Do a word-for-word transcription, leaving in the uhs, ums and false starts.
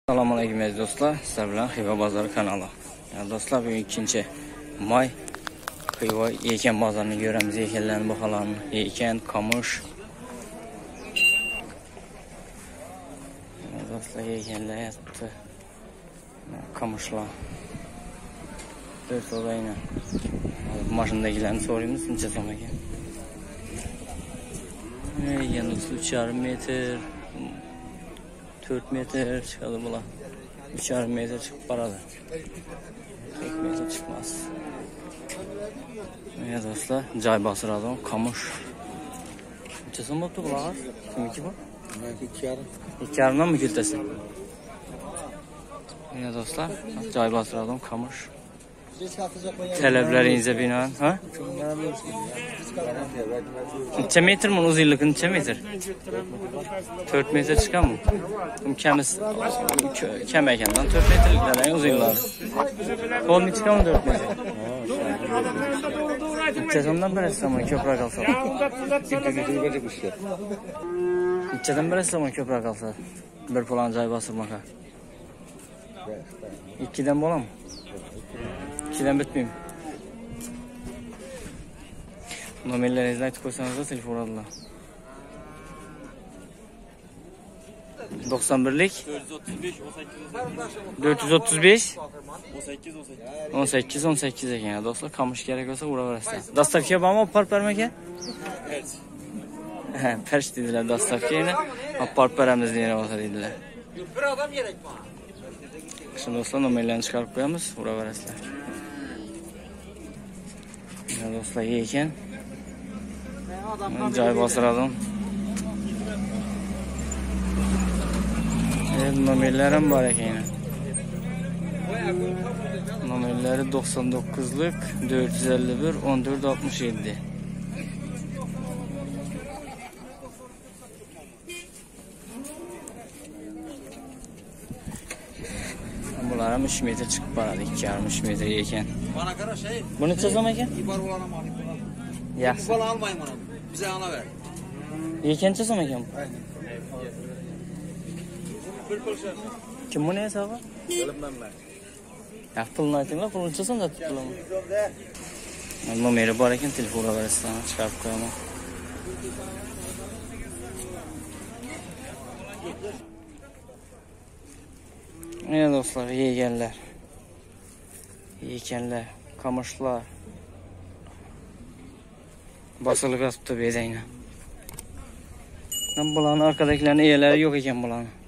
Assalomu alaykum aziz do'stlar, sizlar bilan Xiva bozori kanali. Yani do'stlar, bugun ikkinchi may Xiva ekin bozorini ko'ramiz. Ekinlarning baholarini, ekin, qamush. Yani do'stlar, ekinlar yotibdi. Qamushlar. dört odayna. Mashinadagilarni so'raymiz, necha so'm ekan. Yana uch yarim metr, dört metr çıkadı bula. üç yarım metr çıkıp paradı. tek metr çıkmaz. Ya dostlar, cay basıradı o, qamush. Neçə so'm bo'pti bular? Kimiki bu? iki yarım. iki yarımdan mı kültesin? Ya dostlar, cay basıradı o, qamush. Taleblerinize binaen, ha? Neçə metr mi uzunluğu, neçə metr? dört metr çıkan mı? Kemiz kem ekenden dört metrliklerden uzunluğu. Kol ne çıkan mı dört metr? Neçədən bir zaman köprək alsa? Neçədən bir zaman köprək alsa? Bir plan cay basırmağa. ikiden bola mı? ikiden bitmeyeyim. Nomerlerinizi aytib qo'ysangiz da telefon alırlar. doksan birlik dört yüz otuz beş on sekiz on sekiz ekan ya do'stlar. Qamush kerak bo'lsa uraverasizlar. Dastavka bormi? Olib borib bermagan? Ha, perch dedilar dastavkani. Olib borib beramiz deyapti dedilar. Bir odam kerak bor. Şimdi do'stlar, nomerlarni chiqarib qo'yamiz, uraverasizlar. Ya do'stlar, ekan. Joy bosiradim. Nomerlerim var ekan. Nomerleri doksan dokuzluk dört yüz elli bir on dört altmış yedi. Bunlar üç metre çıkıp baradı, iki yarım üç metre ekan. Bana qara şey. Bu neçə so'm ekan? İbar olana malik bular. Yaxşı. Bala almayın bunu. Bize ana ver. Ekancha so'm ekan? Kim bunu hesabı? Bilmem ben. Ya pulni aytinglar, pulni necha so'mda tutdilar? Nomeri bor ekan, telefon uraverasizlar, chiqarib qo'yaman. Ya do'stlar, yeganlar. Yeganlar, qamushlar. Basılık atıp da bezeyne. Bulanın arkadakilerin eyeleri yok ekan bulanın.